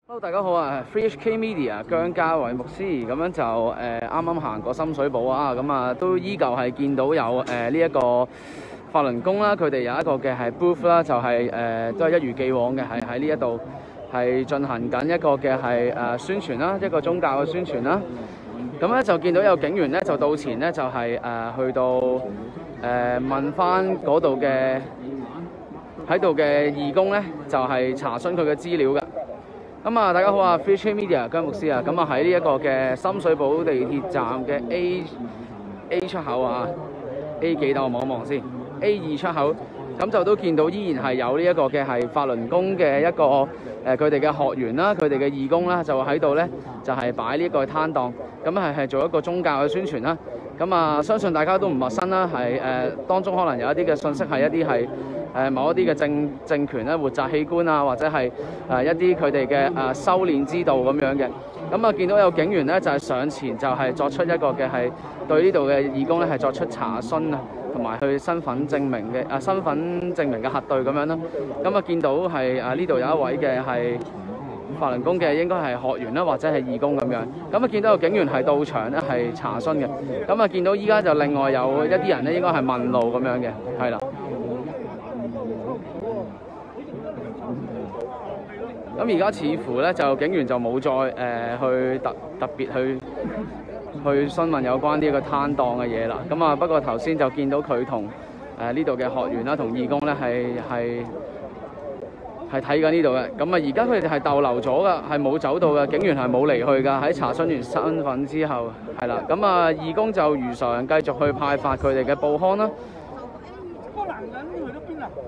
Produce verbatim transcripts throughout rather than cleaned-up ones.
Hello， 大家好啊 ！Free H K Media 姜家偉牧師，咁樣就誒啱啱行過深水埗啊，咁啊都依舊係見到有誒呢一個法輪功啦，佢哋有一個嘅係 booth 啦，就係、是、誒、呃、都係一如既往嘅，係喺呢一度係進行緊一個嘅係誒宣傳啦，一個宗教嘅宣傳啦。咁咧就見到有警員咧就到前咧就係、是、誒、呃、去到誒、呃、問翻嗰度嘅喺度嘅義工咧，就係、是、查詢佢嘅資料嘅。咁啊，大家好啊 ，Free H K Media 姜牧師啊，咁啊喺呢一個嘅深水埗地鐵站嘅 A A 出口啊 ，A 幾度我望一望先 ，A 二出口，咁就都見到依然係有呢一個嘅係法輪功嘅一個誒佢哋嘅學員啦，佢哋嘅義工啦，就喺度咧就係擺呢個攤檔，咁係係做一個宗教嘅宣傳啦。咁啊，相信大家都唔陌生啦，係誒、呃、當中可能有一啲嘅信息係一啲係。誒某一啲嘅政政權咧活摘器官啊，或者係誒一啲佢哋嘅誒修煉之道咁樣嘅。咁啊見到有警員咧就係、是、上前就係作出一個嘅係對呢度嘅義工咧係作出查詢啊，同埋去身份證明嘅啊身份證明嘅核對咁樣啦。咁啊見到係啊呢度有一位嘅係法輪功嘅應該係學員啦，或者係義工咁樣。咁啊見到有警員係到場咧係查詢嘅。咁啊見到依家就另外有一啲人咧應該係問路咁樣嘅，係啦。咁而家似乎咧就警員就冇再誒、呃、去特特別去去詢問有關呢個攤檔嘅嘢啦。咁啊不過頭先就見到佢同誒呢度嘅學員啦同義工咧係係係睇緊呢度嘅。咁啊而家佢哋係逗留咗㗎，係冇走到嘅。警員係冇離去㗎。喺查詢完身份之後係啦。咁啊義工就如常繼續去派發佢哋嘅報刊啦。個男人去咗邊啊？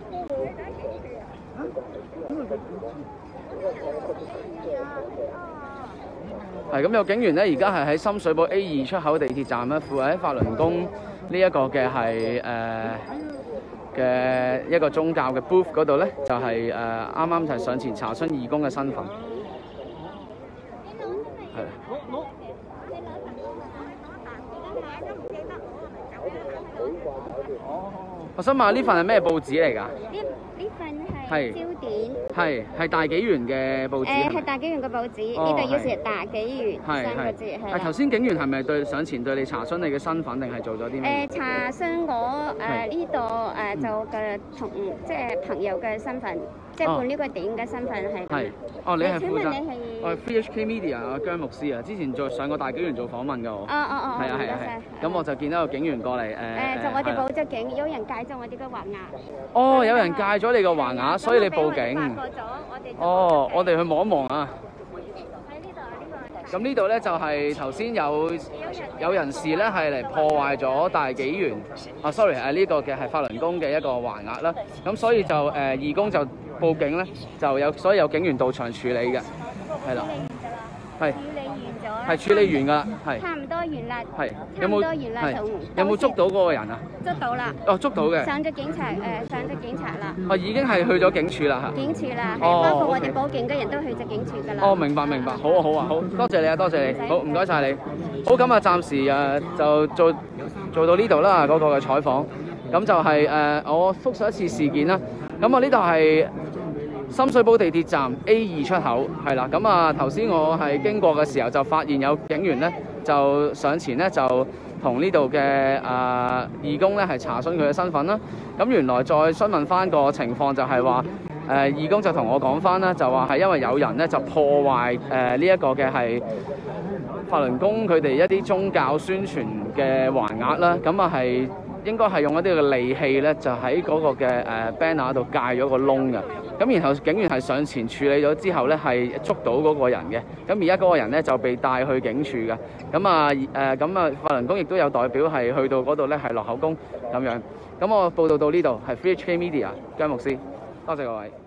係咁，有警員咧，而家係喺深水埗 A 二出口地鐵站咧，附喺法輪功呢一個嘅係誒嘅一個宗教嘅 booth 嗰度咧，就係誒啱啱就係上前查詢義工嘅身份。係。我想問下呢份係咩報紙嚟㗎？ 呢呢份係焦點。 係係大紀元嘅報紙。誒係大紀元嘅報紙，呢度要寫大紀元三個字係啦。 係頭先警員係咪對上前對你查詢你嘅身份，定係做咗啲咩？ 誒查詢我誒呢度誒就嘅同即係朋友嘅身份，即係換呢個點嘅身份係。係。哦，你係負責。 你係我係 Free H K Media 啊姜牧師啊，之前做上過大紀元做訪問㗎我。 哦哦哦。 係啊係啊係。咁我就見到個警員過嚟誒。誒就我哋報咗警，有人戒咗我哋嘅橫額。 哦，有人戒咗你個橫額，所以你報警。哦，我哋去望一望啊！ 喺呢度呢個。咁呢度咧就係頭先有有人士咧係嚟破壞咗大紀元啊 ，sorry 係呢個嘅係法輪功嘅一個橫額啦。咁所以就誒、呃、義工就報警咧，就有所以有警員到場處理嘅，係啦，係。係處理完㗎啦，係。差唔多完啦。係。有冇？係。有冇捉到嗰個人啊？ 捉到啦。 哦，捉到嘅。 上咗警察，誒、呃、上咗警察啦。 哦，已經係去咗警署啦嚇。警署啦， 哦。包括我哋報警嘅人都去咗警署㗎啦。 哦，明白明白，好啊好啊好，多謝你啊多謝你，好唔該晒你。好咁啊，暫時誒就做做到呢度啦，嗰、那個嘅採訪。咁就係、是、誒、呃、我複述一次事件啦。咁啊呢度係深水埗地鐵站 A 二出口，係啦，咁啊頭先我係經過嘅時候就發現有警員咧就上前咧就同呢度嘅啊義工咧係查詢佢嘅身份啦。咁原來再詢問翻個情況就係話誒義工就同我講翻啦，就話係因為有人咧就破壞誒呢一個嘅係法輪功佢哋一啲宗教宣傳嘅橫額啦，咁啊係應該係用一啲嘅利器咧就喺嗰個嘅誒 banner 度界咗個窿嘅。咁然後警員係上前處理咗之後咧，係捉到嗰個人嘅。咁而家嗰個人咧就被帶去警署嘅。咁啊誒咁啊，法輪功亦都有代表係去到嗰度咧係落口供咁樣。咁我報道到呢度係 Free H K Media 姜牧師，多謝各位。